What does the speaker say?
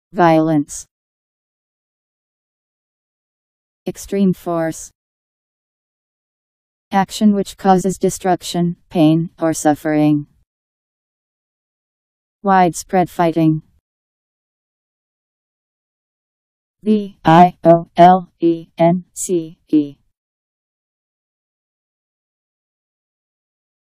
Violence. Extreme force. Action which causes destruction, pain, or suffering. Widespread fighting. VIOLENCE